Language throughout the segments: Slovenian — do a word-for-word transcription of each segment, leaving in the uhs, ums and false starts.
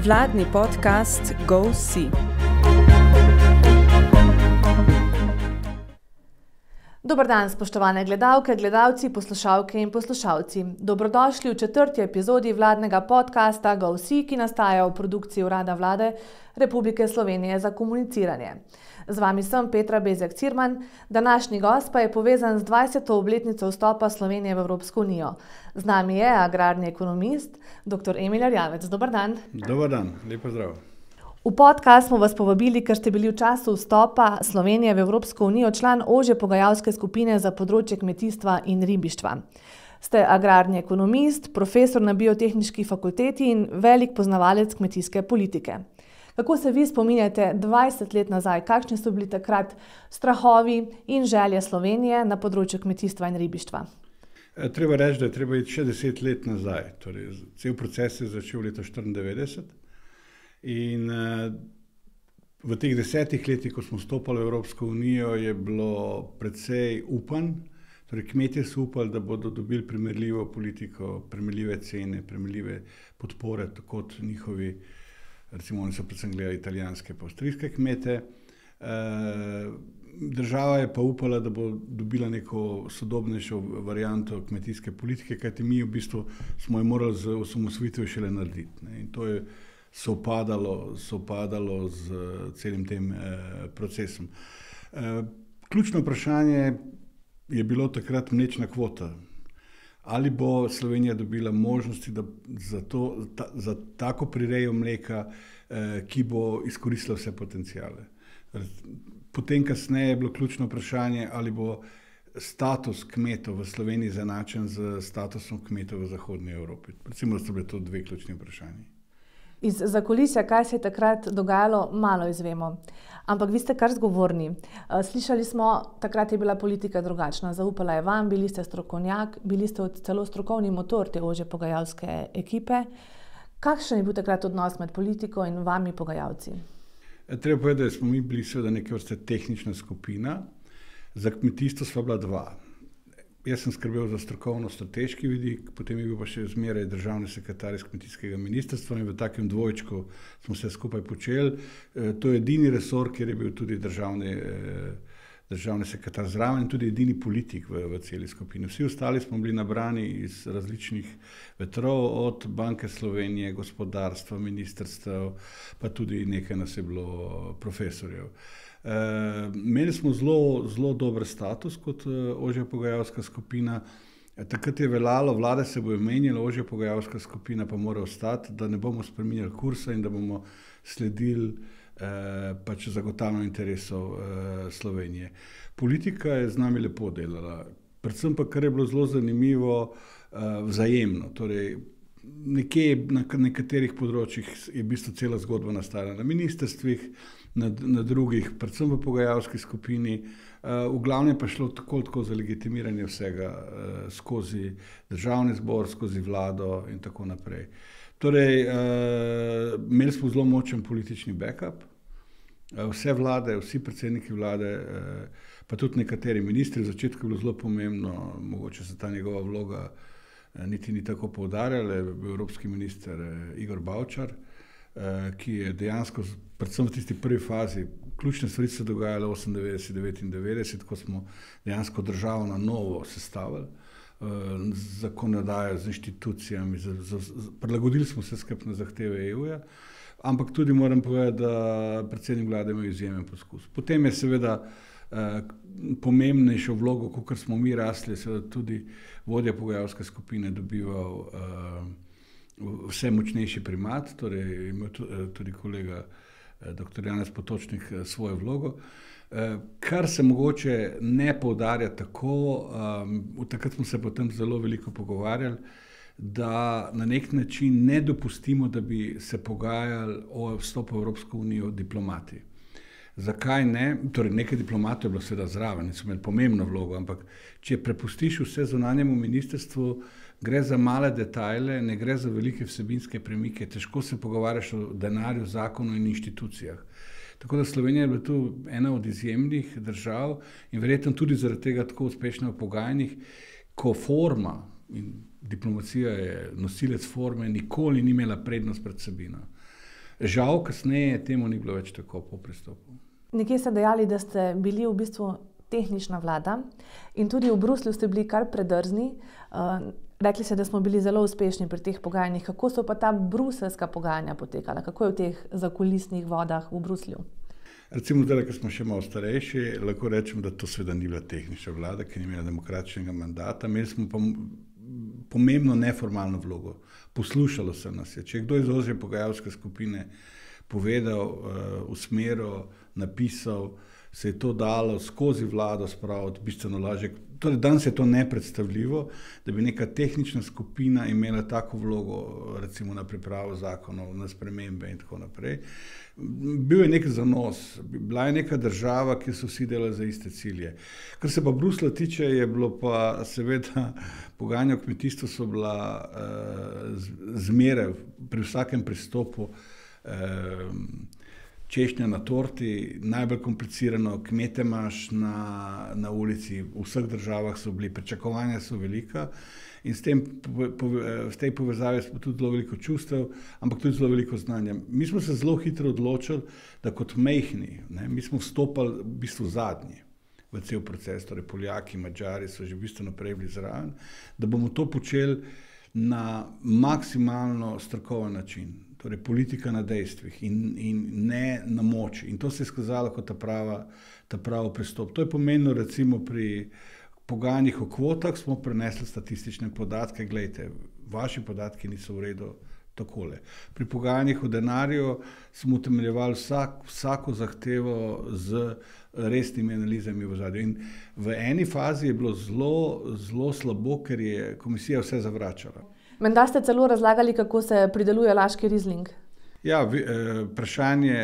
Vladni podcast Go See. Dober dan, spoštovane gledalke, gledalci, poslušalke in poslušalci. Dobrodošli v četrti epizodi vladnega podcasta Go See, ki nastaja v produkciji Urada Vlade Republike Slovenije za komuniciranje. Z vami sem Petra Bezjak Cirman, današnji gost pa je povezan z dvajseto obletnico vstopa Slovenije v Evropsko unijo. Z nami je agrarni ekonomist, doktor Emil Erjavec. Dober dan. Dober dan, lep pozdrav. V podcast smo vas povabili, ker ste bili v času vstopa Slovenije v Evropsko unijo član ožje pogajalske skupine za področje kmetijstva in ribištva. Ste agrarni ekonomist, profesor na biotehniški fakulteti in velik poznavalec kmetijske politike. Kako se vi spominjate dvajset let nazaj, kakšni so bili takrat strahovi in želje Slovenije na področju kmetijstva in ribištva? Treba reči, da je treba iti še deset let nazaj. Torej, cel proces se je začel leta štiriindevetdeset in v teh desetih letih, ko smo vstopali v Evropsko unijo, je bilo precej upanj. Torej, kmetje so upali, da bodo dobili primerljivo politiko, primerljive cene, primerljive podpore, tako kot njihovi, recimo oni so predvsem gledali italijanske pa avstrijske kmete. Država je pa upala, da bo dobila neko sodobnejšo varianto kmetijske politike, kajti mi v bistvu smo jo morali z osamosvojitvijo šele narediti. Ne. In to je sovpadalo, sovpadalo z celim tem eh, procesom. Eh, ključno vprašanje je bilo takrat mlečna kvota. Ali bo Slovenija dobila možnosti da za, to, ta, za tako prirejo mleka, eh, ki bo izkoristila vse potencijale. Potem kasneje je bilo ključno vprašanje, ali bo status kmetov v Sloveniji zanačen z statusom kmetov v Zahodni Evropi. Recimo, da so bile to dve ključni vprašanji. Iz zakulisja, kaj se je takrat dogajalo, malo izvemo. Ampak vi ste kar zgovorni. Slišali smo, takrat je bila politika drugačna. Zaupala je vam, bili ste strokovnjak, bili ste celo strokovni motor te ožje pogajalske ekipe. Kakšen je bil takrat odnos med politiko in vami pogajalci? Treba povedati, da smo mi bili seveda neke vrste tehnična skupina. Za kmetijstvo sva bila dva. Jaz sem skrbel za strokovno-strateški vidik, potem je bil pa še zmeraj državni sekretar iz kmetijskega ministrstva in v takem dvojčku smo se skupaj počeli. To je edini resor, kjer je bil tudi državni, državni sekretar zraven in tudi edini politik v, v celi skupini. Vsi ostali smo bili nabrani iz različnih vetrov, od Banke Slovenije, gospodarstva, ministrstev, pa tudi nekaj nas je bilo profesorjev. Uh, imeli smo zelo, zelo dober status kot uh, ožja pogajalska skupina. Takrat je veljalo, vlade se bojo menjale, ožja pogajalska skupina pa mora ostati, da ne bomo spreminjali kursa in da bomo sledili uh, pač zagotavljanju interesov uh, Slovenije. Politika je z nami lepo delala, predvsem pa, kar je bilo zelo zanimivo, uh, vzajemno. Torej, nekje na nekaterih področjih je v bistvu cela zgodba nastajala na ministrstvih, na, na drugih, predvsem v pogajalski skupini. Uh, v glavnem pa šlo tako, tako za legitimiranje vsega uh, skozi državni zbor, skozi vlado in tako naprej. Torej, uh, imeli smo zelo močen politični backup. Uh, vse vlade, vsi predsedniki vlade, uh, pa tudi nekateri ministri, v začetku je bilo zelo pomembno, mogoče se ta njegova vloga niti ni tako poudarjala, je bil evropski minister Igor Bavčar, ki je dejansko, predvsem v tisti prvi fazi, ključne stvari se dogajale osemindevetdeset devetindevetdeset, ko smo dejansko državo na novo sestavili, z zakonodajo, z inštitucijami, z, z, z, prilagodili smo se skupaj na zahteve E U-ja, ampak tudi moram povedati, da predsednik vlade ima izjemen poskus. Potem je seveda Uh, pomembnejšo vlogo, kot smo mi rasli, seveda tudi vodja pogajalske skupine dobival uh, vse močnejši primat, torej imel tudi kolega uh, doktor Janez Potočnik uh, svojo vlogo. Uh, kar se mogoče ne poudarja tako, um, takrat smo se potem zelo veliko pogovarjali, da na nek način ne dopustimo, da bi se pogajali o vstopu v Evropsko unijo diplomati. Zakaj ne? Torej, nekaj diplomatov je bilo seveda zraven in so imeli pomembno vlogo, ampak če prepustiš vse zunanjemu ministrstvu, gre za male detajle, ne gre za velike vsebinske premike, težko se pogovarjaš o denarju, zakonu in inštitucijah. Tako da Slovenija je bila tu ena od izjemnih držav in verjetno tudi zaradi tega tako uspešna v pogajanjih, ko forma, in diplomacija je nosilec forme, nikoli ni imela prednost pred sebino. Žal, kasneje temu ni bilo več tako po pristopu. Nekje ste dejali, da ste bili v bistvu tehnična vlada in tudi v Bruslju ste bili kar predrzni. Uh, rekli ste, da smo bili zelo uspešni pri teh pogajanjih. Kako so pa ta bruselska pogajanja potekala? Kako je v teh zakulisnih vodah v Bruslju? Recimo zdaj, ko smo še malo starejši, lahko rečemo, da to seveda ni bila tehnična vlada, ki ni imela demokratičnega mandata. Imeli smo pa pomembno neformalno vlogo. Poslušalo se nas je. Če je kdo iz ožje pogajalske skupine povedal, uh, usmeril, napisal, se je to dalo skozi vlado spraviti bistveno lažje. Torej, danes je to nepredstavljivo, da bi neka tehnična skupina imela tako vlogo, recimo na pripravo zakonov, na spremembe in tako naprej. Bil je nek zanos, bila je neka država, ki so vsi delali za iste cilje. Kar se pa Bruslja tiče, je bilo pa seveda pogajanja o kmetijstvu so bila uh, zmeraj pri vsakem pristopu uh, češnja na torti, najbolj komplicirano, kmete imaš na, na ulici, v vseh državah so bili, pričakovanja so velika in s tem, po, po, v tej povezavi smo tudi zelo veliko čustev, ampak tudi zelo veliko znanja. Mi smo se zelo hitro odločili, da kot mejhni, ne, mi smo vstopali v bistvu zadnji v cel proces, torej Poljaki, Madžari so že v bistvu naprej bili zraven, da bomo to počeli na maksimalno strokoven način. Torej politika na dejstvih in, in ne na moči. In to se je skazalo kot ta prava, ta prava pristop. To je pomenilo recimo pri pogajanjih o kvotah smo prenesli statistične podatke. Glejte, vaši podatki niso v redu takole. Pri pogajanjih o denarju smo utemeljevali vsak, vsako zahtevo z resnimi analizami v ozadju. In v eni fazi je bilo zelo, zelo slabo, ker je komisija vse zavračala. Menda ste celo razlagali, kako se prideluje laški rizling. Ja, vprašanje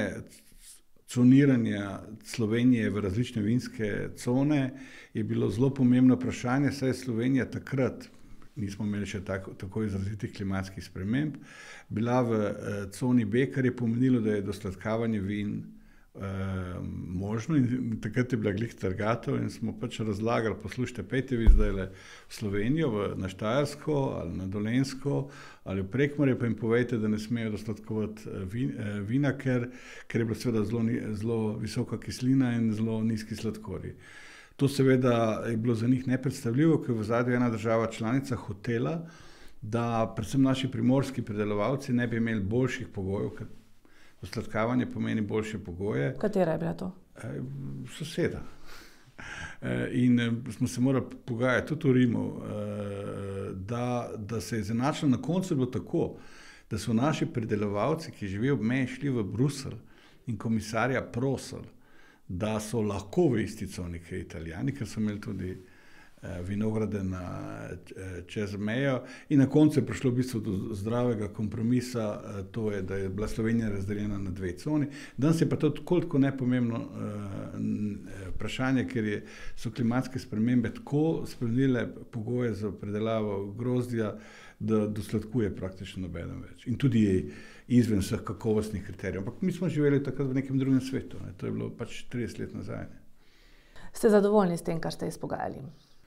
coniranja Slovenije v različne vinske cone je bilo zelo pomembno vprašanje, saj je Slovenija takrat, nismo imeli še tako, tako izrazitih klimatskih sprememb, bila v coni B, kar je pomenilo, da je dosladkavanje vin Uh, možno in takrat je bila glih trgatev in smo pač razlagali, poslušajte, pejte vi zdaj v Slovenijo, v, na Štajersko ali na Dolenjsko ali v Prekmurje, pa jim povejte, da ne smejo dostatkovati vin, vina, ker, ker je bila seveda zelo, zelo visoka kislina in zelo nizki sladkorji. To seveda je bilo za njih nepredstavljivo, ker v zadnji ena država članica hotela, da predvsem naši primorski pridelovalci ne bi imeli boljših pogojev, ker Dosladkavanje pomeni boljše pogoje. Katera je bila to? Soseda. In smo se morali pogajati tudi v Rimu, da, da se je zanačilo. Na koncu bilo tako, da so naši pridelovalci, ki živijo ob meji, šli v Bruselj in komisarja prosili, da so lahko v isti coni kot Italijani, ker so imeli tudi vinograde na, čez mejo in na koncu je prišlo v bistvu do zdravega kompromisa, to je, da je bila Slovenija razdeljena na dve coni. Danes je pa to tako nepomembno vprašanje, ker je, so klimatske spremembe tako spremenile pogoje za predelavo grozdja, da dosladkuje praktično nobeden več. In tudi je izven vseh kakovostnih kriterijev. Ampak mi smo živeli takrat v nekem drugem svetu. Ne. To je bilo pač trideset let nazaj. Ne. Ste zadovoljni s tem, kar ste izpogajali?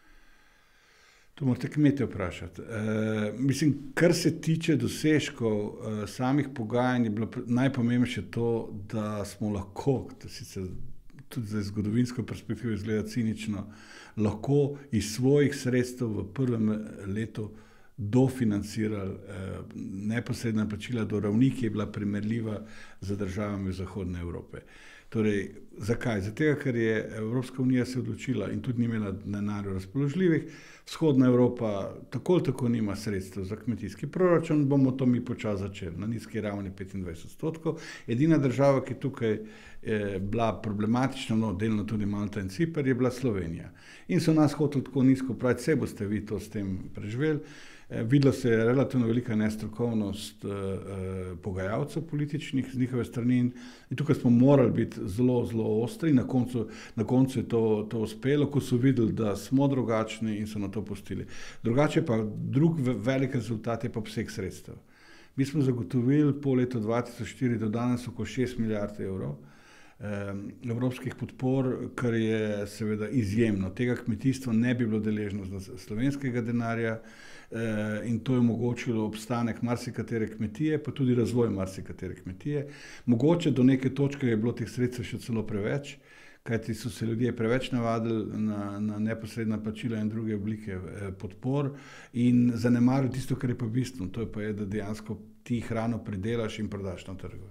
To morate kmete vprašati. E, mislim, kar se tiče dosežkov e, samih pogajanj, je bilo najpomembnejše to, da smo lahko, da sicer tudi za zgodovinsko perspektivo izgleda cinično, lahko iz svojih sredstev v prvem letu dofinancirali eh, neposredna plačila do ravni, ki je bila primerljiva z državami Zahodne Evrope. Torej, zakaj? Zato, ker je Evropska unija se odločila in tudi ni imela denarja razpoložljivih, Vzhodna Evropa tako ali tako nima sredstev za kmetijski proračun, bomo to mi počasi začeli na nizki ravni petindvajset odstotkov. Edina država, ki tukaj je bila problematična, no delno tudi Malta in Ciper, je bila Slovenija. In so nas hoteli tako nizko praviti, vse boste vi to s tem preživeli. Videla se je relativno velika nestrokovnost eh, pogajalcev političnih z njihove strani in tukaj smo morali biti zelo, zelo ostri. Na koncu, na koncu je to, to uspelo, ko so videli, da smo drugačni in so na to pustili. Drugače pa drug velik rezultat je pa obseg sredstev. Mi smo zagotovili po letu dva tisoč štiri do danes oko šest milijard evrov evropskih podpor, kar je seveda izjemno. Tega kmetijstvo ne bi bilo deležno slovenskega denarja in to je omogočilo obstanek marsikatere kmetije, pa tudi razvoj marsikatere kmetije. Mogoče do neke točke je bilo teh sredstev še celo preveč, kajti so se ljudje preveč navadili na, na neposredna plačila in druge oblike podpor in zanemarili tisto, kar je pa bistveno. To je pa je, da dejansko ti hrano pridelaš in prodaš na trgu.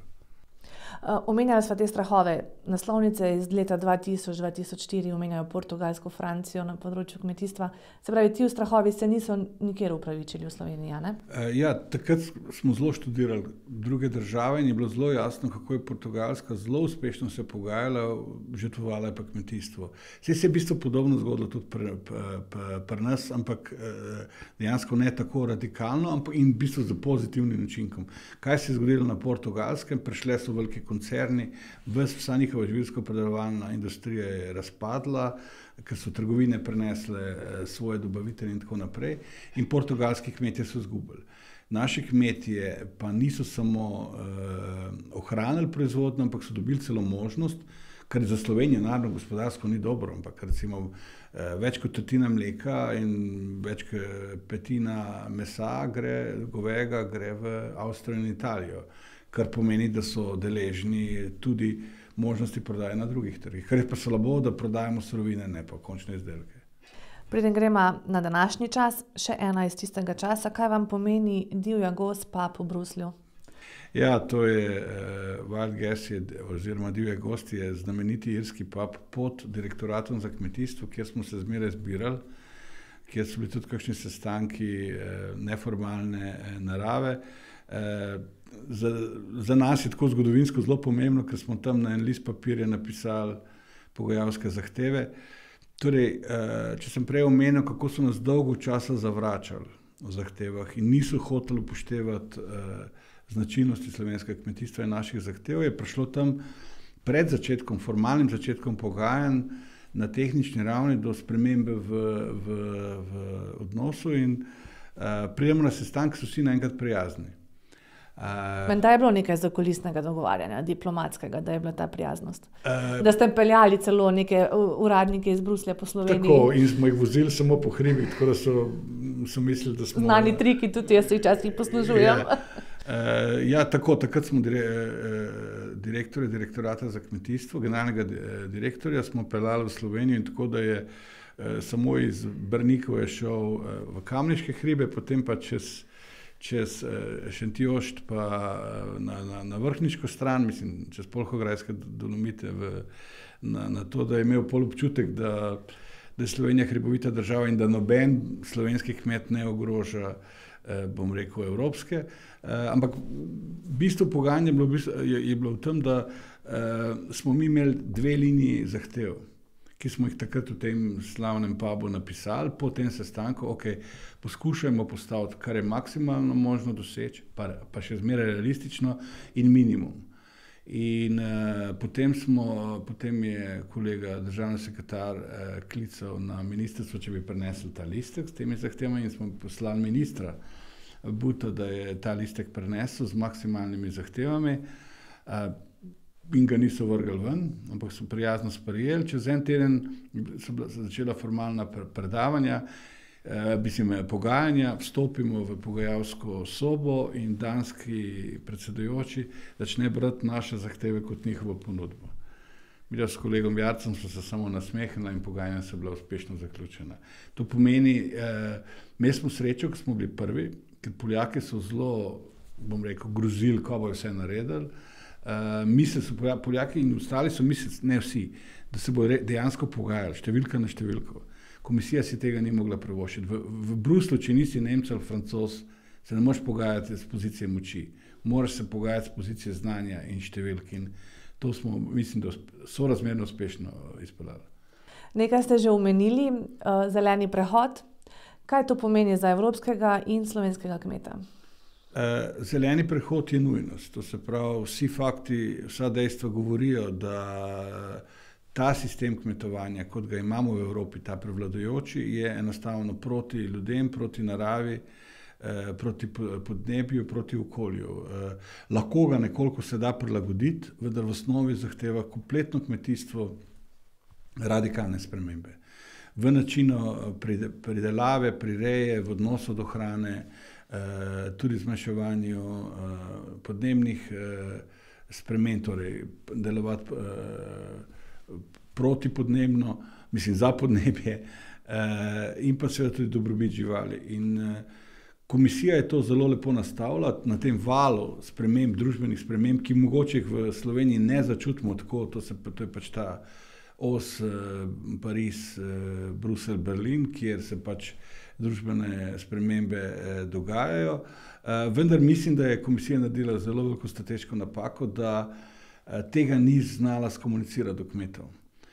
Omenjali smo te strahove. Naslovnice iz leta dva tisoč do dva tisoč štiri omenjajo Portugalsko, Francijo na področju kmetijstva. Se pravi, ti strahovi se niso nikjer upravičili v Sloveniji, ne? Ja, takrat smo zelo študirali druge države in je bilo zelo jasno, kako je Portugalska zelo uspešno se pogajala, žrtvovala je pa kmetijstvo. Vse se je v bistvu podobno zgodilo tudi pri, pri, pri nas, ampak dejansko ne tako radikalno, ampak in v bistvu z pozitivnim učinkom. Kaj se je zgodilo na Portugalskem? Prišle so velike koncerni, vsa njihova živilsko-predelovalna industrija je razpadla, ker so trgovine prenesle svoje dobavitelje in tako naprej in portugalski kmetje so izgubili. Naši kmetje pa niso samo eh, ohranili proizvodnjo, ampak so dobili celo možnost, kar za Slovenijo naravno gospodarsko ni dobro, ampak recimo eh, več kot tretjina mleka in več kot petina mesa gre, govejega gre v Avstrijo in Italijo, kar pomeni, da so deležni tudi možnosti prodaje na drugih trgih. Kar je pa slabo, da prodajamo surovine, ne pa končne izdelke. Preden gremo na današnji čas, še ena iz tistega časa. Kaj vam pomeni divja gost pub v Bruslju? Ja, to je uh, Wild Guess je, oziroma divja gost je znameniti irski pub pod direktoratom za kmetijstvo, kjer smo se zmeraj zbirali, kjer so bili tudi kakšni sestanki uh, neformalne uh, narave. Uh, Za, za nas je tako zgodovinsko zelo pomembno, ker smo tam na en list papirja napisali pogajalske zahteve. Torej, če sem prej omenil, kako so nas dolgo časa zavračali v zahtevah in niso hoteli upoštevati značilnosti slovenskega kmetijstva in naših zahtev, je prišlo tam pred začetkom, formalnim začetkom pogajanj na tehnični ravni do spremembe v, v, v odnosu in pridemo na sestanek, so vsi naenkrat prijazni. Menda je bilo nekaj zakulisnega dogovarjanja, diplomatskega, da je bila ta prijaznost. Uh, da ste peljali celo neke uradnike iz Bruslja po Sloveniji. Tako, in smo jih vozili samo po hribih, tako da so, so mislili, da smo... Znani triki, tudi jaz se včasih poslužujem. Ja, uh, ja tako, takrat smo dire, uh, direktorja direktorata za kmetijstvo, generalnega direktorja smo peljali v Slovenijo in tako, da je uh, samo iz Brnikov je šel uh, v Kamniške hribe, potem pa čez čez Šentjošt pa na, na, na vrhniško stran, mislim, čez Polhograjske Dolomite v, na, na to, da je imel pol občutek, da, da je Slovenija hribovita država in da noben slovenski kmet ne ogroža, bom rekel, evropske. Ampak bistvo pogajanja je bilo, je, je bilo v tem, da smo mi imeli dve liniji zahtev, ki smo jih takrat v tem slavnem pubu napisali, po tem sestanku, ok, poskušajmo postaviti, kar je maksimalno možno doseči, pa, pa še zmeraj realistično in minimum. In uh, potem, smo, potem je kolega državni sekretar uh, klical na ministrstvo, če bi prinesli ta listek s temi zahtevami in smo poslali ministra Buta, da je ta listek prinesel z maksimalnimi zahtevami. Uh, in ga niso vrgli ven, ampak so prijazno sprejeli. Čez en teden so začela formalna predavanja, eh, mislim, pogajanja, vstopimo v pogajalsko sobo in danski predsedujoči začne brati naše zahteve kot njihovo ponudbo. Mi s kolegom Jarcem smo se samo nasmehnili in pogajanja so bila uspešno zaključena. To pomeni, eh, mi smo srečo, ko smo bili prvi, ker Poljaki so zelo, bom rekel, grozili, ko bo vse naredili. Uh, misli so Poljaki in ostali so mislili, ne vsi, da se bo dejansko pogajali, številka na številko. Komisija si tega ni mogla privoščiti. V, v Bruslu, če nisi Nemec ali Francoz, se ne moreš pogajati z pozicije moči. Moraš se pogajati z pozicije znanja in številk in to smo, mislim, da sorazmerno uspešno izpeljali. Nekaj ste že omenili, uh, zeleni prehod. Kaj to pomeni za evropskega in slovenskega kmeta? Zeleni prehod je nujnost, to se pravi, vsi fakti, vsa dejstva govorijo, da ta sistem kmetovanja, kot ga imamo v Evropi, ta prevladujoči, je enostavno proti ljudem, proti naravi, proti podnebju, proti okolju. Lahko ga nekoliko se da prilagoditi, vendar v osnovi zahteva kompletno kmetijstvo radikalne spremembe. V načinu pridelave, prireje, v odnosu do hrane, tudi zmanjševanju podnebnih sprememb, torej delovati protipodnebno, mislim za podnebje, in pa seveda tudi dobrobit živali. In komisija je to zelo lepo nastavila na tem valu sprememb, družbenih sprememb, ki mogoče jih v Sloveniji ne začutimo tako, to, se, to je pač ta os Pariz, Bruselj, Berlin, kjer se pač družbene spremembe dogajajo. Vendar mislim, da je komisija naredila zelo veliko strateško napako, da tega ni znala skomunicirati do kmetov.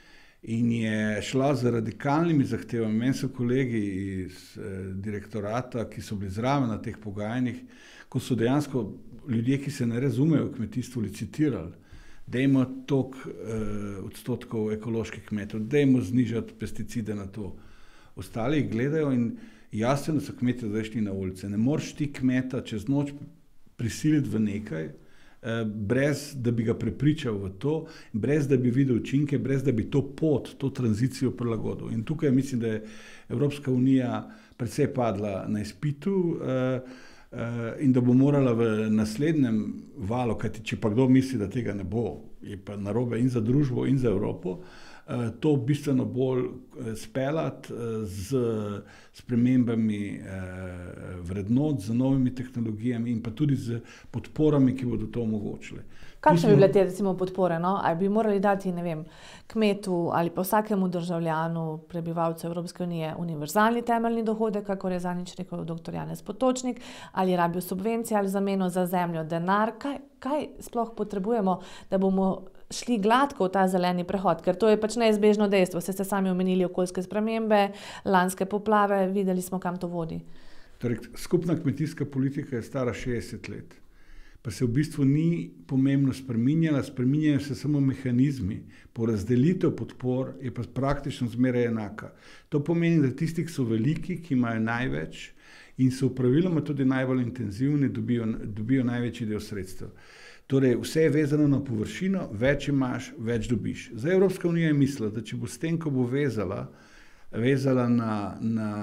In je šla z radikalnimi zahtevami. Meni so kolegi iz direktorata, ki so bili zraven na teh pogajanjih, ko so dejansko ljudje, ki se ne razumejo v kmetijstvu, licitirali, dajmo toliko eh, odstotkov ekoloških kmetov, dajmo znižati pesticide na to. Ostali gledajo in jasno, da so kmetje zdaj šli na ulice. Ne moreš ti kmeta čez noč prisiliti v nekaj, eh, brez da bi ga prepričal v to, brez da bi videl učinke, brez da bi to pot, to tranzicijo prilagodil. In tukaj mislim, da je Evropska unija precej padla na izpitu, eh, in da bo morala v naslednjem valu, kajti če pa kdo misli, da tega ne bo, je pa narobe in za družbo in za Evropo, to bistveno bolj speljati z spremembami vrednot, z novimi tehnologijami in pa tudi z podporami, ki bodo to omogočile. Kakšne bi bile te recimo podpore? No? Ali bi morali dati, ne vem, kmetu ali pa vsakemu državljanu, prebivalcu Evropske unije univerzalni temeljni dohodek, kakor je zadnjič rekel doktor Janez Potočnik, ali rabijo subvencije ali zameno za zemljo, denar? Kaj, kaj sploh potrebujemo, da bomo šli gladko v ta zeleni prehod? Ker to je pač neizbežno dejstvo. Ste se sami omenili okoljske spremembe, lanske poplave, videli smo, kam to vodi. Torej, skupna kmetijska politika je stara šestdeset let. Pa se v bistvu ni pomembno spreminjala, spreminjajo se samo mehanizmi. Porazdelitev podpor je pa praktično zmeraj enaka. To pomeni, da tisti, ki so veliki, ki imajo največ in so praviloma tudi najbolj intenzivni, dobijo, dobijo največji del sredstev. Torej, vse je vezano na površino, več imaš, več dobiš. Zdaj Evropska unija je mislila, da če bo s tem, ko bo vezala, vezala na, na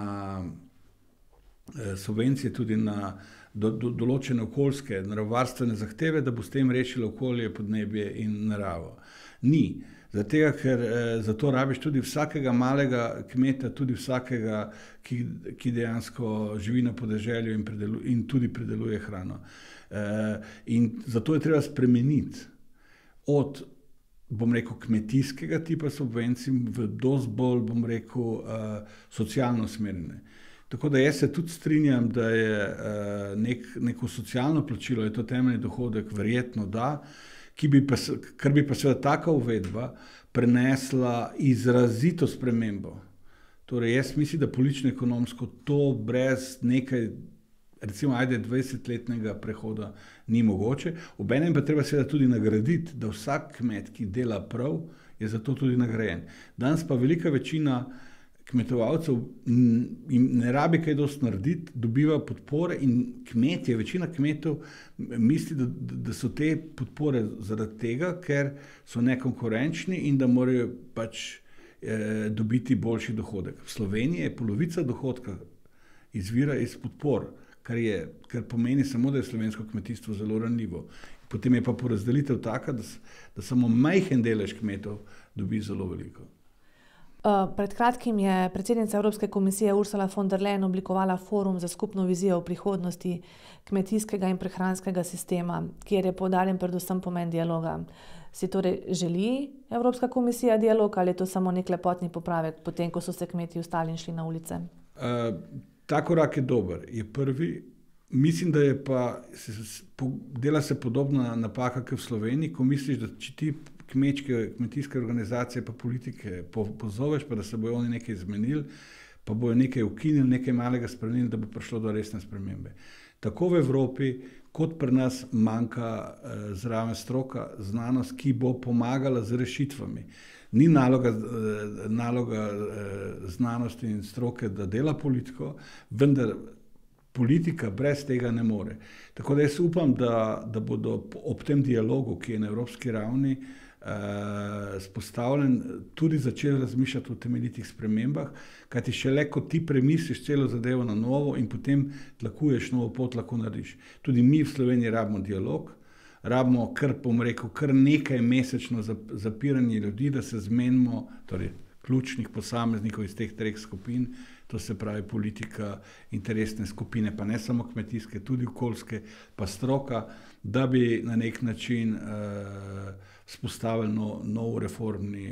subvencije tudi na Do, do, določene okoljske, naravovarstvene zahteve, da bo s tem rešilo okolje, podnebje in naravo. Ni. Zato, ker eh, zato rabiš tudi vsakega malega kmeta, tudi vsakega, ki, ki dejansko živi na podeželju in, predelu, in tudi predeluje hrano. Eh, in zato je treba spremeniti od, bom rekel, kmetijskega tipa subvencij v dosti bolj, bom rekel, eh, socialno usmerjene. Tako da jaz se tudi strinjam, da je nek, neko socialno plačilo, je to temeljni dohodek, verjetno da, ki bi pa, kar bi pa seveda taka uvedba prenesla izrazito spremembo. Torej jaz mislim, da politično-ekonomsko to brez nekaj, recimo ajde dvajsetletnega prehoda ni mogoče. Obenem pa treba seveda tudi nagraditi, da vsak kmet, ki dela prav, je za to tudi nagrajen. Danes pa velika večina kmetovalcev jim ne rabi kaj dosti narediti, dobiva podpore in kmetje, večina kmetov misli, da, da so te podpore zaradi tega, ker so nekonkurenčni in da morajo pač eh, dobiti boljši dohodek. V Sloveniji je polovica dohodka izvira iz podpor, kar, je, kar pomeni samo, da je slovensko kmetijstvo zelo ranljivo. Potem je pa porazdelitev taka, da, da samo majhen delež kmetov dobi zelo veliko. Uh, pred kratkim je predsednica Evropske komisije Ursula von der Leyen oblikovala forum za skupno vizijo o prihodnosti kmetijskega in prehranskega sistema, kjer je poudarjen predvsem pomen dialoga. Si torej želi Evropska komisija dialog ali je to samo nek lepotni popravek, potem ko so se kmeti ustali in šli na ulice? Uh, ta korak je dober, je prvi. Mislim, da je pa, se, dela se podobna napaka kot v Sloveniji, ko misliš, da če ti kmečke, kmetijske organizacije pa politike po, pozoveš, pa da se bojo oni nekaj izmenili, pa bojo nekaj ukinili, nekaj malega spremenili, da bo prišlo do resne spremembe. Tako v Evropi, kot pri nas manjka eh, zraven stroka, znanost, ki bo pomagala z rešitvami. Ni naloga, eh, naloga eh, znanosti in stroke, da dela politiko, vendar politika brez tega ne more. Tako da jaz upam, da, da bodo ob tem dialogu, ki je na evropski ravni uh, spostavljen, tudi začeli razmišljati o temeljitih spremembah, kajti šele ko ti premisliš celo zadevo na novo in potem tlakuješ novo pot, lahko narediš. Tudi mi v Sloveniji rabimo dialog, rabimo kar, bom rekel, kar nekaj mesečno zapiranje ljudi, da se zmenimo, torej ključnih posameznikov iz teh treh skupin, to se pravi politika, interesne skupine, pa ne samo kmetijske, tudi okoljske, pa stroka, da bi na nek način uh, spostavili no, nov reformni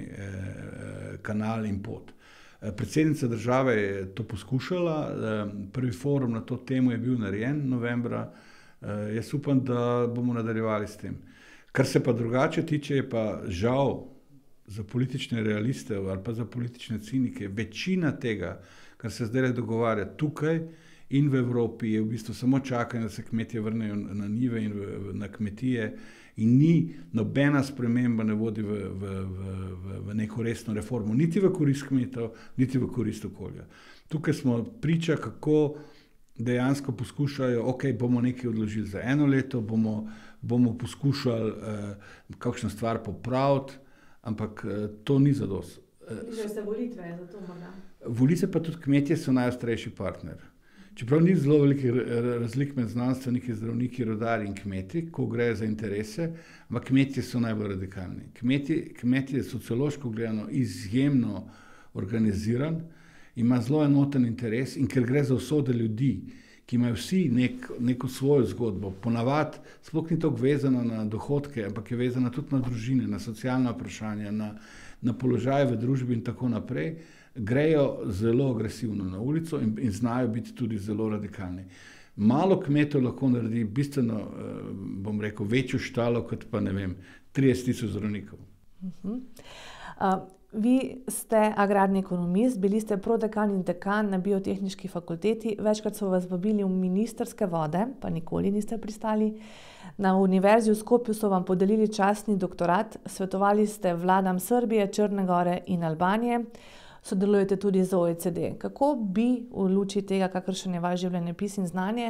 uh, kanal in pot. Uh, predsednica države je to poskušala, uh, prvi forum na to temo je bil narejen novembra, uh, jaz upam, da bomo nadaljevali s tem. Kar se pa drugače tiče, je pa žal za politične realiste ali pa za politične cinike, večina tega, kar se zdaj dogovarja tukaj in v Evropi, je v bistvu samo čakanje, da se kmetje vrnejo na njive in v, v, na kmetije in ni nobena sprememba ne vodi v, v, v, v neko resno reformo, niti v korist kmetov, niti v korist okolja. Tukaj smo priča, kako dejansko poskušajo, ok, bomo nekaj odložili za eno leto, bomo, bomo poskušali uh, kakšno stvar popraviti, ampak uh, to ni zadost. Že se volitve, zato morda. Volitve pa tudi kmetje so najostrejši partner. Čeprav ni zelo velikih razlik med znanstveniki, zdravniki, rodarji in kmeti, ko gre za interese, ampak kmetje so najbolj radikalni. Kmetje, kmetje je sociološko gledano izjemno organiziran, ima zelo enoten interes in ker gre za usode ljudi, ki imajo vsi nek, neko svojo zgodbo, ponavadi sploh ni toliko vezano na dohodke, ampak je vezano tudi na družine, na socialna vprašanja, na, na položaje v družbi in tako naprej, grejo zelo agresivno na ulico in, in znajo biti tudi zelo radikalni. Malo kmetov lahko naredi bistveno, bom rekel, večjo štalo, kot pa ne vem, trideset tisoč zdravnikov. Uh-huh. Uh, vi ste agrarni ekonomist, bili ste prodekan in dekan na biotehniški fakulteti, večkrat so vas vabili v ministerske vode, pa nikoli niste pristali. Na univerzi v Skopju so vam podelili častni doktorat, svetovali ste vladam Srbije, Črne Gore in Albanije, sodelujete tudi z O E C D. Kako bi v luči tega, kakršen je vaš življenjepis in znanje,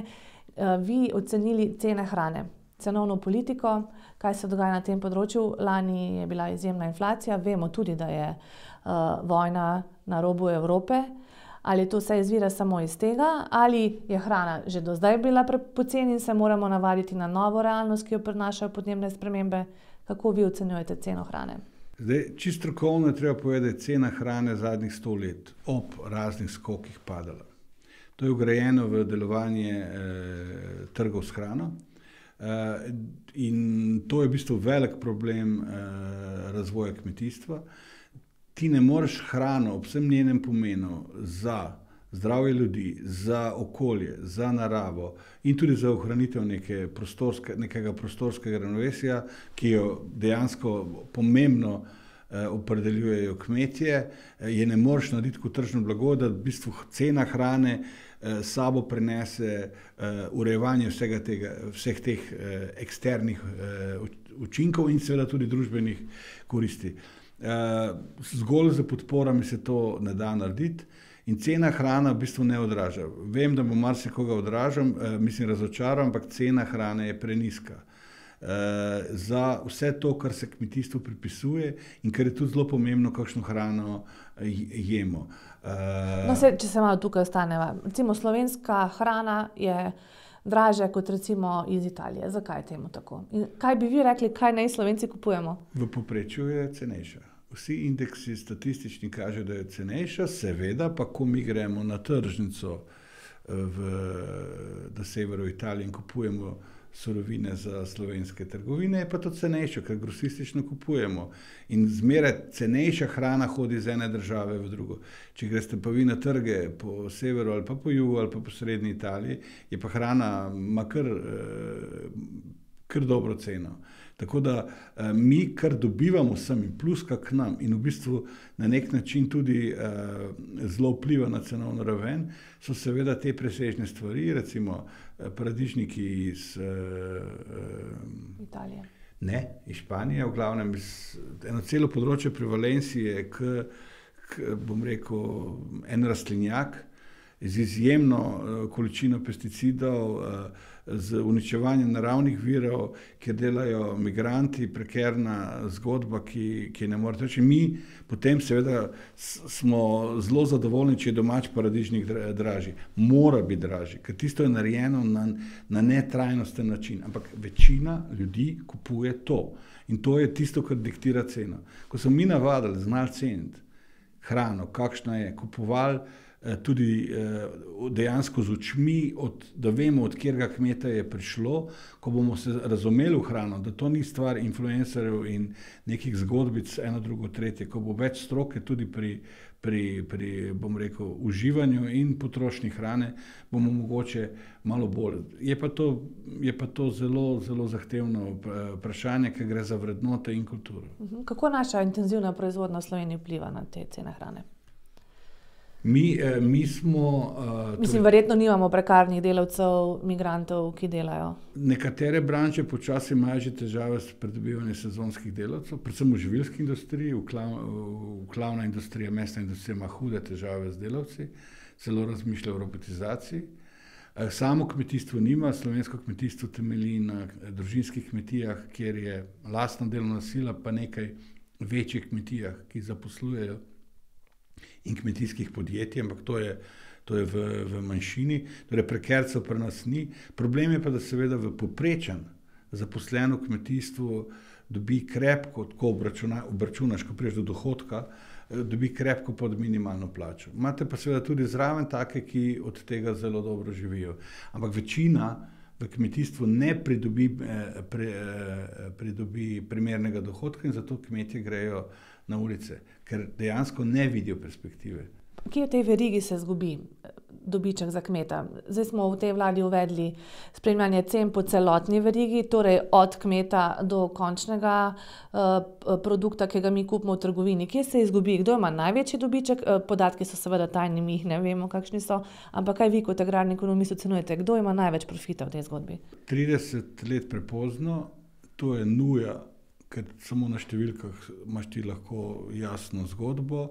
vi ocenili cene hrane, cenovno politiko, kaj se dogaja na tem področju? Lani je bila izjemna inflacija, vemo tudi, da je uh, vojna na robu Evrope. Ali to vse izvira samo iz tega, ali je hrana že do zdaj bila poceni in se moramo navaditi na novo realnost, ki jo prinašajo podnebne spremembe? Kako vi ocenjujete ceno hrane? Zdaj, čisto strokovno je treba povedati, da je cena hrane zadnjih sto let ob raznih skokih padala. To je vgrajeno v delovanje eh, trgov s hrano eh, in to je v bistvu velik problem eh, razvoja kmetijstva. Ti ne moreš hrano ob vsem njenem pomenu za zdravje ljudi, za okolje, za naravo in tudi za ohranitev neke prostorske, nekega prostorskega ravnovesja, ki jo dejansko pomembno eh, opredeljujejo kmetje, eh, je ne moreš narediti kot tržno blago, da v bistvu cena hrane eh, sabo prenese eh, urejevanje vsega tega, vseh teh eh, eksternih eh, učinkov in seveda tudi družbenih koristi. Eh, zgolj za podporami se to ne da narediti. In cena hrana v bistvu ne odraža. Vem, da bo marsikoga odražam, eh, mislim razočaram, ampak cena hrane je preniska. Eh, za vse to, kar se kmetijstvu pripisuje in kar je tudi zelo pomembno, kakšno hrano jemo. Eh, no, se, če se malo tukaj ostaneva. Recimo slovenska hrana je dražja kot recimo iz Italije. Zakaj je temu tako? In kaj bi vi rekli, kaj naj Slovenci kupujemo? V povprečju je cenejša. Vsi indeksi statistični kažejo, da je cenejša, seveda pa, ko mi gremo na tržnico v, na severu Italije in kupujemo surovine za slovenske trgovine, je pa to cenejše, ker grosistično kupujemo. In zmeraj cenejša hrana hodi iz ene države v drugo. Če greste pa vi na trge po severu ali pa po jugu ali pa po srednji Italiji, je pa hrana ima kar, kar dobro ceno. Tako da eh, mi, kar dobivamo sem in plus kak nam in v bistvu na nek način tudi eh, zelo vpliva na cenovno raven, so seveda te presežne stvari, recimo eh, paradižniki iz eh, Italije. Ne, iz Španije, v glavnem iz eno celo področje pri Valenciji je, k, k, bom rekel, en rastlinjak z izjemno količino pesticidov, z uničevanjem naravnih virov, kjer delajo migranti, prekerna zgodba, ki, ki ne more teči. Mi potem seveda smo zelo zadovoljni, če je domač paradižnik dražji. Mora biti dražji, ker tisto je narejeno na, na netrajnosten način. Ampak večina ljudi kupuje to. In to je tisto, kar diktira ceno. Ko smo mi navadili, znali ceniti hrano, kakšna je, kupovali tudi dejansko z očmi, od, da vemo, od kjerega kmeta je prišlo, ko bomo se razumeli v hrano, da to ni stvar influencerjev in nekih zgodbic, eno, drugo, tretje, ko bo več stroke tudi pri, pri, pri bom rekel, uživanju in potrošnji hrane, bomo mogoče malo bolj. Je pa to, je pa to zelo, zelo zahtevno vprašanje, ker gre za vrednote in kulturo. Kako naša intenzivna proizvodnja v Sloveniji vpliva na te cene hrane? Mi, mi smo... Uh, Mislim, verjetno nimamo prekarnih delavcev, migrantov, ki delajo. Nekatere branže počasi imajo že težave s pridobivanjem sezonskih delavcev, predvsem v živilski industriji, v, klav, v klavna industrija, mesna industrija ima hude težave z delavci, celo razmišlja o robotizaciji. Samo kmetijstvo nima, slovensko kmetijstvo temelji na družinskih kmetijah, kjer je lastna delovna sila, pa nekaj večjih kmetijah, ki zaposlujejo in kmetijskih podjetij, ampak to je, to je v, v manjšini, torej prekercev pri nas ni. Problem je pa, da seveda v povprečen zaposleno kmetijstvo dobi krepko, tako obračuna, obračunaš, ko priješ do dohodka, dobi krepko pod minimalno plačo. Imate pa seveda tudi zraven take, ki od tega zelo dobro živijo. Ampak večina v kmetijstvu ne pridobi, pre, pridobi primernega dohodka in zato kmetje grejo na ulice, ker dejansko ne vidijo perspektive. Kje v tej verigi se zgubi dobiček za kmeta? Zdaj smo v tej vladi uvedli spremljanje cen po celotni verigi, torej od kmeta do končnega uh, produkta, ki ga mi kupimo v trgovini. Kje se izgubi? Kdo ima največji dobiček? Uh, podatki so seveda tajni, mi jih ne vemo, kakšni so, ampak kaj vi kot agrarni ekonomist ocenjujete? Kdo ima največ profita v tej zgodbi? trideset let prepozno, to je nuja, ker samo na številkah imaš ti lahko jasno zgodbo.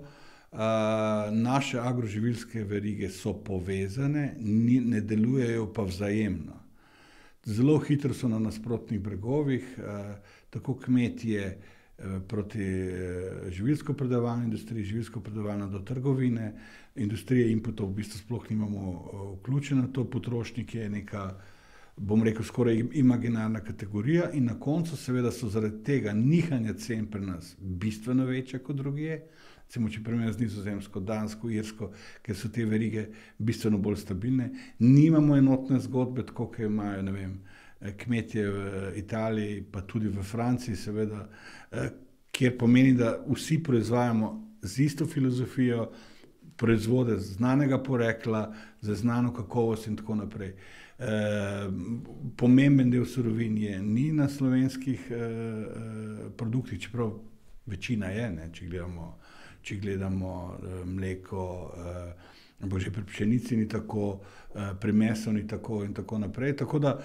Uh, naše agroživilske verige so povezane, ni, ne delujejo pa vzajemno. Zelo hitro so na nasprotnih bregovih, uh, tako kmetje uh, proti uh, živilsko-predelovalni industriji, živilsko-predelovalna do trgovine, industrije inputov v bistvu sploh nimamo uh, vključeno, to potrošnik je neka, bom rekel, skoraj imaginarna kategorija in na koncu seveda so zaradi tega nihanja cen pri nas bistveno večja kot drugje. Recimo, če primerjamo z Nizozemsko, Dansko, Irsko, ker so te verige bistveno bolj stabilne. Nimamo enotne zgodbe, tako kot imajo, ne vem, kmetje v Italiji, pa tudi v Franciji, seveda, kjer pomeni, da vsi proizvajamo z isto filozofijo, proizvode znanega porekla, za znano kakovost in tako naprej. E, pomemben del surovin je ni na slovenskih e, produktih, čeprav večina je, ne, če gledamo, če gledamo e, mleko, e, bo že pri pšenici ni tako, e, pri mesu ni tako in tako naprej. Tako da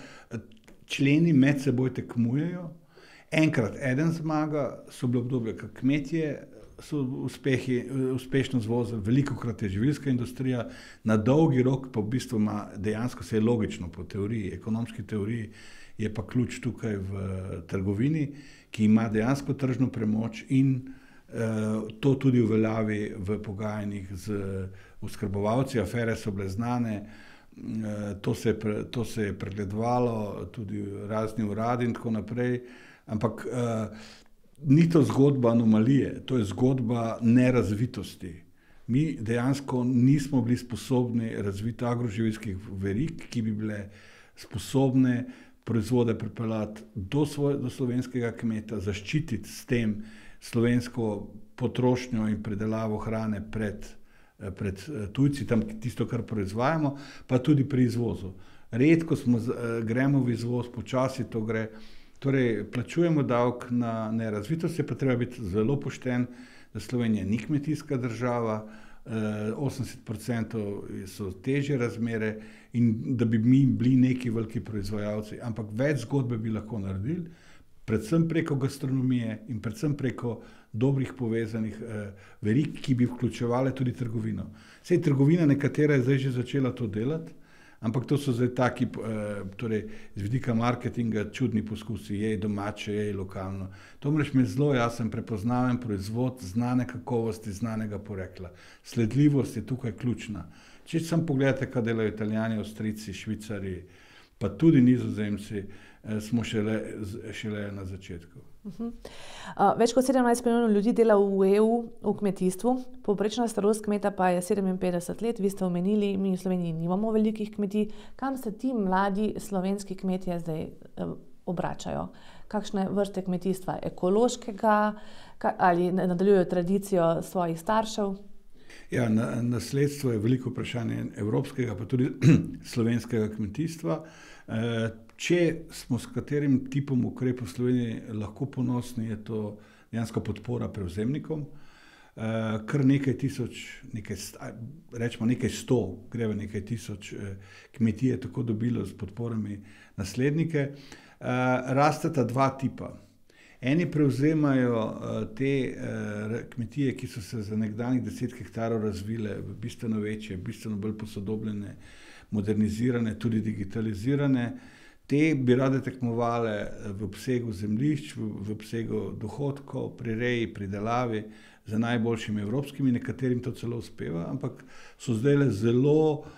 členi med seboj tekmujejo. Enkrat eden zmaga, so bile obdobje, kot kmetje so uspehi, uspešno zvozili, velikokrat je živilska industrija, na dolgi rok pa v bistvu ima dejansko se je logično po teoriji, ekonomski teoriji, je pa ključ tukaj v trgovini, ki ima dejansko tržno premoč in uh, to tudi uveljavi v pogajanjih z oskrbovalci, afere so bile znane, uh, to, se, to se je pregledovalo, tudi razni uradi in tako naprej, ampak uh, ni to zgodba anomalije, to je zgodba nerazvitosti. Mi dejansko nismo bili sposobni razviti agroživilskih verig, ki bi bile sposobne proizvode pripeljati do, svoj, do slovenskega kmeta, zaščititi s tem slovensko potrošnjo in predelavo hrane pred, pred tujci, tam tisto, kar proizvajamo, pa tudi pri izvozu. Redko smo, gremo v izvoz, počasi to gre. Torej, plačujemo davek na nerazvitost, je pa treba biti zelo pošten, da Slovenija ni kmetijska država, osemdeset procentov so težje razmere in da bi mi bili neki veliki proizvajalci, ampak več zgodbe bi lahko naredili, predvsem preko gastronomije in predvsem preko dobrih povezanih eh, verig, ki bi vključevale tudi trgovino. Sej trgovina nekatera je zdaj že začela to delati, ampak to so zdaj taki, eh, torej z vidika marketinga, čudni poskusi, jej domače, jej lokalno. To moraš imeti zelo jasen, prepoznaven proizvod, znane kakovosti, znanega porekla. Sledljivost je tukaj ključna. Če sam pogledate, kaj delajo Italijani, Avstrijci, Švicari, pa tudi Nizozemci, smo šele, šele na začetku. Uh-huh. Uh, več kot sedemnajst milijonov ljudi dela v E U v kmetijstvu, povprečna starost kmeta pa je sedeminpetdeset let. Vi ste omenili, mi v Sloveniji nimamo velikih kmetij. Kam se ti mladi slovenski kmetje zdaj uh, obračajo? Kakšne vrste kmetijstva? Ekološkega ka, ali nadaljujejo tradicijo svojih staršev? Ja, na, nasledstvo je veliko vprašanje evropskega, pa tudi slovenskega kmetijstva. E, če smo s katerim tipom ukrepov v Sloveniji lahko ponosni, je to dejansko podpora prevzemnikom. E, kar nekaj tisoč, nekaj, rečemo nekaj sto, gre v nekaj tisoč e, kmetije tako dobilo s podporami naslednike. E, rasteta dva tipa. Eni prevzemajo uh, te uh, kmetije, ki so se za nekdanjih deset hektarov razvile v bistveno večje, bistveno bolj posodobljene, modernizirane, tudi digitalizirane. Te bi rade tekmovale v obsegu zemljišč, v, v obsegu dohodkov, pri reji, pridelavi za najboljšimi evropskimi, nekaterim to celo uspeva, ampak so zdaj zelo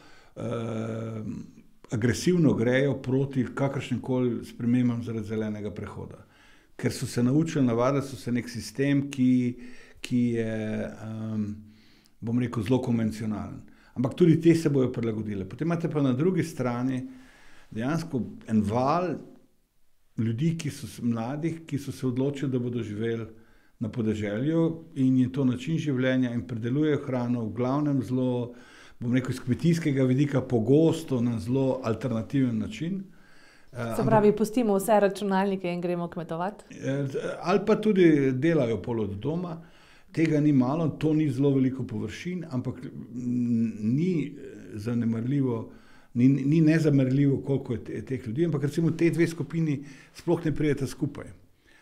uh, agresivno grejo proti kakršnemkoli spremembam zaradi zelenega prehoda. Ker so se naučili navaditi, so se nek sistem, ki, ki je, um, bom rekel, zelo konvencionalen. Ampak tudi te se bojo prilagodile. Potem imate pa na drugi strani dejansko en val ljudi, ki so mladih, ki so se odločili, da bodo živeli na podeželju in je to način življenja in predelujejo hrano v glavnem zelo, bom rekel, iz kmetijskega vidika pogosto na zelo alternativen način. Se pravi, pustimo vse računalnike in gremo kmetovati? Ali pa tudi delajo pol od doma. Tega ni malo, to ni zelo veliko površin, ampak ni zanemarljivo, ni, ni nezamrljivo, koliko je teh ljudi, ampak recimo te dve skupini sploh ne prijeta skupaj.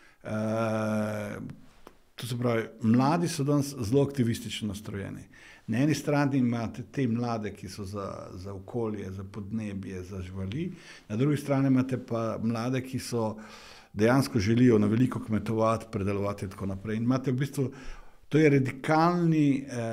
Uh, to se pravi, mladi so danes zelo aktivistično nastrojeni. Na eni strani imate te mlade, ki so za, za okolje, za podnebje, za živali, na drugi strani imate pa mlade, ki so dejansko želijo na veliko kmetovati, predelovati in tako naprej. In imate v bistvu, to je radikalni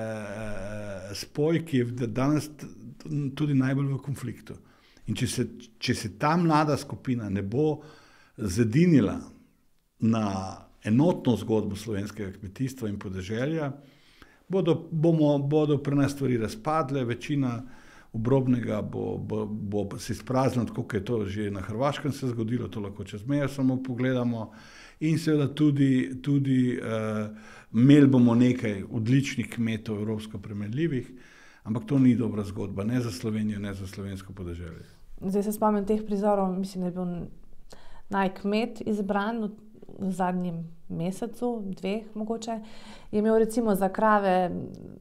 eh, spoj, ki je danes tudi najbolj v konfliktu. In če se, če se ta mlada skupina ne bo zedinila na enotno zgodbo slovenskega kmetijstva in podeželja, Bodo, bomo, bodo pri nas stvari razpadle, večina obrobnega bo, bo, bo se izpraznila, tako kot je to že na Hrvaškem se zgodilo, to lahko čez mejo samo pogledamo. In seveda tudi, tudi uh, imeli bomo nekaj odličnih kmetov, evropsko primerljivih, ampak to ni dobra zgodba, ne za Slovenijo, ne za slovensko podeželje. Zdaj se spomnim teh prizorov, mislim, da je bil najkmet izbran v, v zadnjem mesecu, dveh mogoče, je imel recimo za krave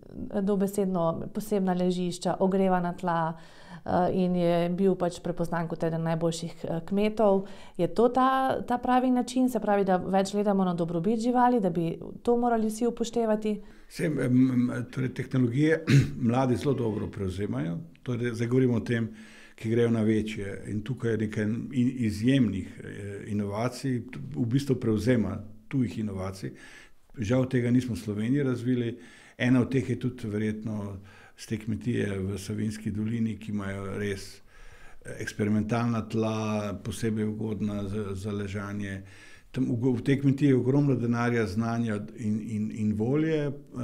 dobesedno posebna ležišča, ogrevana tla in je bil pač prepoznan kot eden najboljših kmetov. Je to ta, ta pravi način, se pravi, da več gledamo na dobrobit živali, da bi to morali vsi upoštevati? Vsem, torej, tehnologije mladi zelo dobro prevzemajo, torej, zdaj govorimo o tem, ki grejo na večje in tukaj je nekaj izjemnih inovacij, v bistvu prevzema tujih inovacij. Žal tega nismo v Sloveniji razvili. Ena od teh je tudi verjetno z te kmetije v Savinjski dolini, ki imajo res eksperimentalna tla, posebej ugodna za, za ležanje. Tam, v, v tej kmetiji je ogromno denarja, znanja in, in, in volje.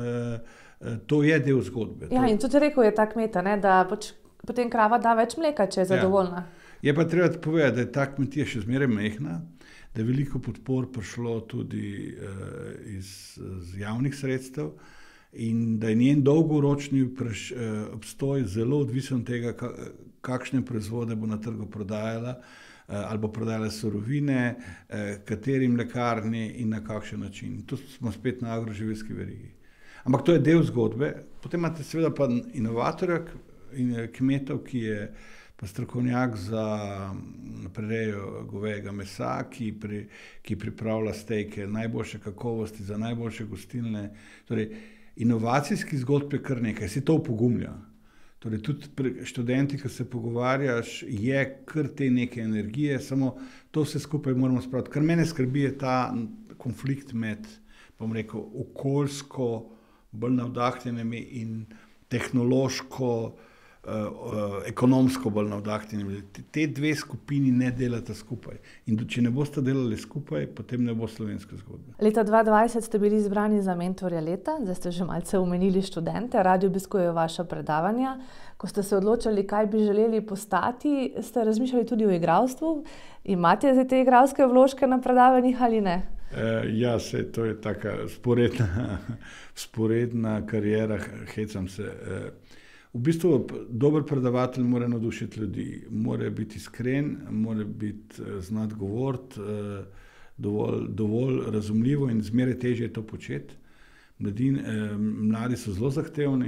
E, to je del zgodbe. Ja, in tudi rekel je ta kmeta, ne, da poč, potem krava da več mleka, če je zadovoljna. Ja. Je pa treba povedati, da je ta kmetija še zmeraj mehna, da je veliko podpor prišlo tudi uh, iz, iz javnih sredstev in da je njen dolgoročni preš, uh, obstoj zelo odvisen od tega, ka, kakšne proizvode bo na trgu prodajala uh, ali bo prodajala surovine, uh, kateri mlekarni in na kakšen način. Tu smo spet na agroživilski verigi. Ampak to je del zgodbe. Potem imate seveda pa inovatorja in kmetov, ki je pa strokovnjak za prerejo govejega mesa, ki, pri, ki pripravlja stejke najboljše kakovosti za najboljše gostilne. Torej, inovacijski zgodb je kar nekaj, si to upogumlja. Torej, tudi pri študenti, ki se pogovarjaš, je kar te neke energije, samo to vse skupaj moramo spraviti. Kar mene skrbi, je ta konflikt med, bom rekel, okoljsko bolj navdahnjenimi in tehnološko, uh, uh, ekonomsko bolj navdahnjenimi. Te dve skupini ne delata skupaj. In če ne boste delali skupaj, potem ne bo slovenske zgodbe. Leta dva tisoč dvajset ste bili izbrani za mentorja leta, zdaj ste že malce omenili študente, radi obiskujejo vaša predavanja. Ko ste se odločili, kaj bi želeli postati, ste razmišljali tudi o igralstvu. Imate zdaj te igralske vložke na predavanjih ali ne? Uh, ja, se, to je taka sporedna, sporedna karijera, hecam se. Uh, v bistvu dober predavatelj mora navdušiti ljudi, mora biti iskren, mora biti uh, znati govoriti, uh, dovolj, dovolj razumljivo in zmeraj težje to početi. Mladin, uh, mladi so zelo zahtevni.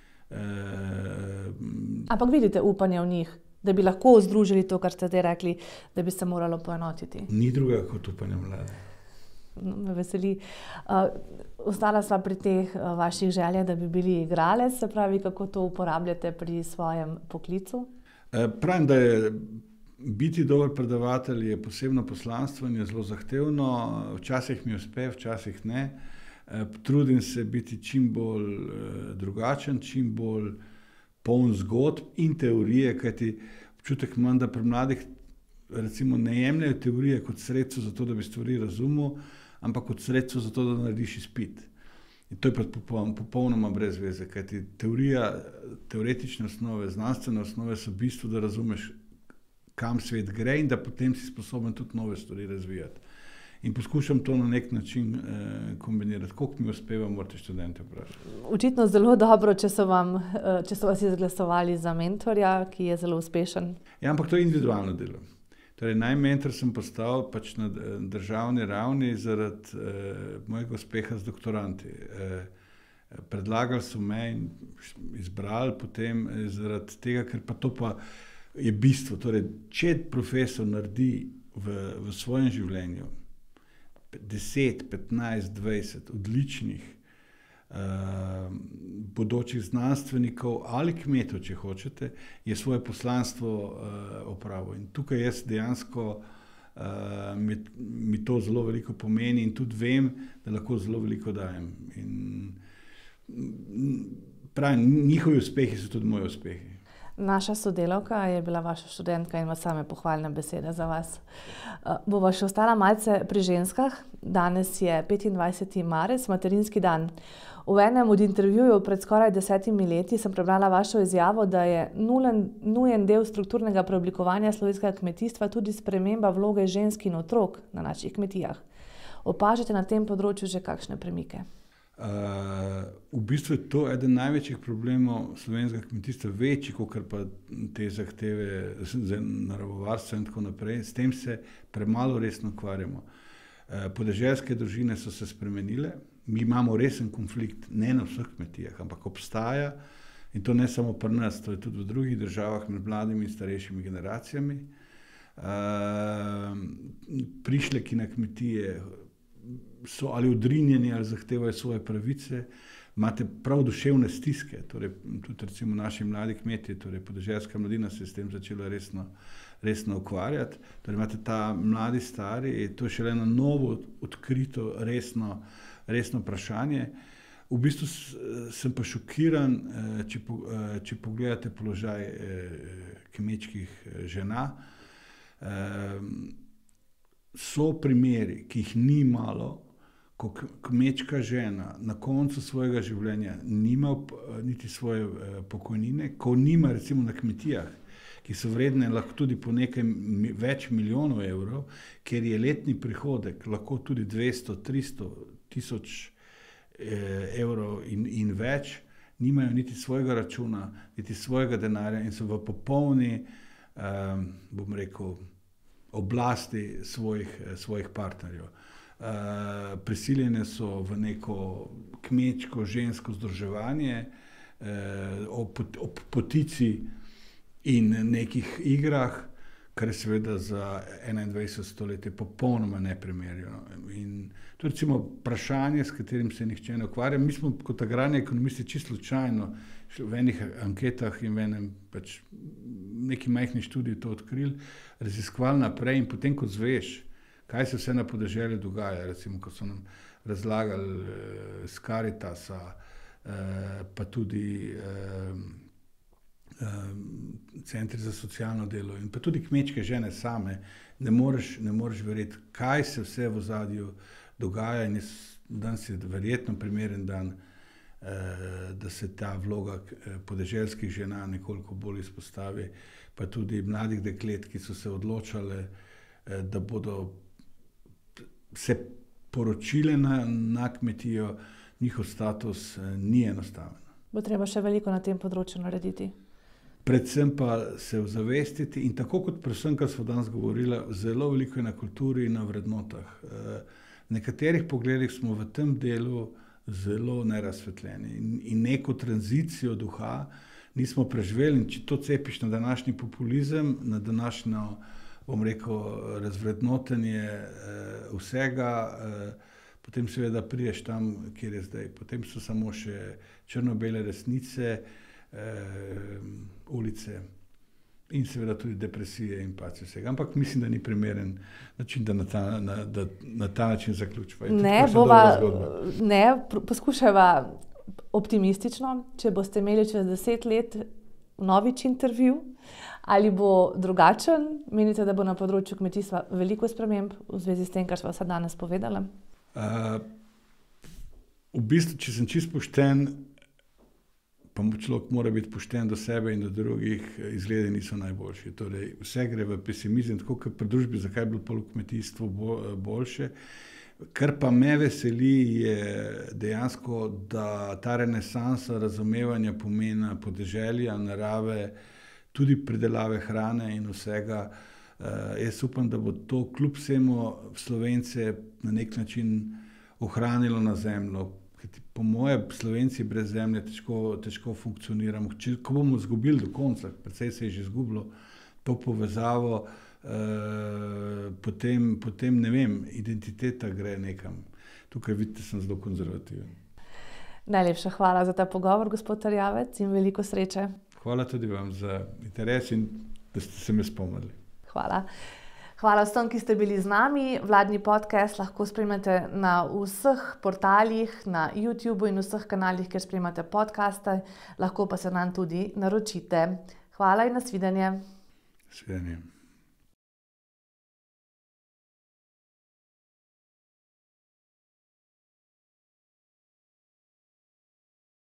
Uh, Ampak vidite upanje v njih, da bi lahko združili to, kar ste zdaj rekli, da bi se moralo poenotiti? Ni drugega kot upanje mlade. Me veseli. Uh, ostala sva pri teh uh, vaših željah, da bi bili igralec, se pravi, kako to uporabljate pri svojem poklicu? Uh, pravim, da je biti dober predavatelj je posebno poslanstvo in je zelo zahtevno. Včasih mi uspe, včasih ne. Uh, trudim se biti čim bolj uh, drugačen, čim bolj poln zgodb in teorije, kajti občutek imam, da pri mladih recimo ne jemljajo teorije kot sredstvo za to, da bi stvari razumel, ampak kot sredstvo za to, da narediš izpit. In to je pa popolnoma brez veze, kajti teorija, teoretične osnove, znanstvene osnove so v bistvu, da razumeš, kam svet gre in da potem si sposoben tudi nove stvari razvijati. In poskušam to na nek način eh, kombinirati. Koliko mi uspeva, morate študente vprašati. Očitno zelo dobro, če so, vam, če so vas izglasovali za mentorja, ki je zelo uspešen. Ja, ampak to je individualno delo. Torej, najmentor sem postal pač na državni ravni zaradi eh, mojega uspeha z doktoranti. Eh, predlagali so me in izbrali potem eh, zaradi tega, ker pa to pa je bistvo. Torej, če profesor naredi v, v svojem življenju deset, petnajst, dvajset odličnih Uh, bodočih znanstvenikov ali kmetov, če hočete, je svoje poslanstvo uh, opravil. In tukaj jaz dejansko uh, mi, mi to zelo veliko pomeni in tudi vem, da lahko zelo veliko dajem. In pravim, njihovi uspehi so tudi moji uspehi. Naša sodelavka je bila vaša študentka in ima same pohvalne besede za vas. Bova še ostala malce pri ženskah. Danes je petindvajseti marec, materinski dan. V enem od intervjujev pred skoraj desetimi leti sem prebrala vašo izjavo, da je nulen, nujen del strukturnega preoblikovanja slovenskega kmetijstva tudi sprememba vloge žensk in otrok na naših kmetijah. Opažate na tem področju že kakšne premike? Uh, v bistvu je to eden največjih problemov slovenskega kmetijstva, večji, kot pa te zahteve za naravovarstvo in tako naprej. S tem se premalo resno ukvarjamo. Uh, podeželske družine so se spremenile, mi imamo resen konflikt, ne na vseh kmetijah, ampak obstaja, in to ne samo pri nas, to je tudi v drugih državah med mladimi in starejšimi generacijami. Uh, prišleki na kmetije so ali odrinjeni ali zahtevajo svoje pravice, imate prav duševne stiske, torej tudi recimo naši mladi kmetje, torej podeželska mladina se je s tem začela resno, resno ukvarjati, torej imate ta mladi stari, to je šele eno novo, odkrito, resno, resno vprašanje. V bistvu sem pa šokiran, če, če pogledate položaj kmečkih žena. So primeri, ki jih ni malo, ko kmečka žena na koncu svojega življenja nima niti svoje pokojnine, ko nima recimo na kmetijah, ki so vredne lahko tudi po nekaj več milijonov evrov, ker je letni prihodek lahko tudi dvesto, tristo tisoč evrov in, in več, nimajo niti svojega računa, niti svojega denarja in so v popolni, um, bom rekel, oblasti svojih, svojih partnerjev. Uh, prisiljene so v neko kmečko, žensko združevanje, uh, ob, ob potici in nekih igrah, kar je seveda za enaindvajseto stoletje popolnoma neprimerno. In to je recimo vprašanje, s katerim se nihče ne ukvarja. Mi smo kot agrarni ekonomisti čisto slučajno v enih anketah in v enem pač neki majhni študiji to odkrili, raziskovali naprej in potem, ko zveš, kaj se vse na podeželju dogaja, recimo, ko so nam razlagali eh, z Caritasa, eh, pa tudi eh, centri za socialno delo in pa tudi kmečke žene same, ne moreš, ne moreš verjeti, kaj se vse v ozadju dogaja in danes je verjetno primeren dan, da se ta vloga podeželskih žena nekoliko bolj izpostavi, pa tudi mladih deklet, ki so se odločale, da bodo se poročile na, na kmetijo, njihov status ni enostaven. Bo treba še veliko na tem področju narediti. Predvsem pa se ozavestiti in tako kot predvsem, kar smo danes govorili, zelo veliko je na kulturi in na vrednotah. V nekaterih pogledih smo v tem delu zelo nerazsvetljeni in, in neko tranzicijo duha nismo preživeli. In če to cepiš na današnji populizem, na današnjo, bom rekel, razvrednotenje vsega, potem seveda prideš tam, kjer je zdaj. Potem so samo še črno-bele resnice, Uh, ulice in seveda tudi depresije in pač vsega. Ampak mislim, da ni primeren način, da na ta, na, da, na ta način zaključiva. Ne, bova, ne, poskušava optimistično, če boste imeli čez deset let novič intervju, ali bo drugačen, menite, da bo na področju kmetijstva veliko sprememb v zvezi s tem, kar sva se danes povedala? Uh, v bistvu, če sem čisto pošten, pa človek mora biti pošten do sebe in do drugih, izgledi niso najboljši. Torej, vse gre v pesimizem, tako kot pri družbi, zakaj je bilo pol kmetijstvo boljše. Kar pa me veseli, je dejansko, da ta renesansa razumevanja pomena podeželja, narave, tudi pridelave hrane in vsega, jaz upam, da bo to kljub vsemu Slovence na nek način ohranilo na zemljo. Po moje, Slovenci brez zemlje težko, težko funkcioniramo. Če, ko bomo izgubili do konca, precej se je že izgubilo to povezavo, eh, potem, potem, ne vem, identiteta gre nekam. Tukaj vidite, sem zelo konzervativen. Najlepša hvala za ta pogovor, gospod Erjavec, in veliko sreče. Hvala tudi vam za interes in da ste se me spomnili. Hvala. Hvala vsem, ki ste bili z nami. Vladni podcast lahko spremljate na vseh portalih, na YouTubeu in vseh kanalih, kjer spremljate podcaste. Lahko pa se nam tudi naročite. Hvala in nasvidenje. Nasvidenje.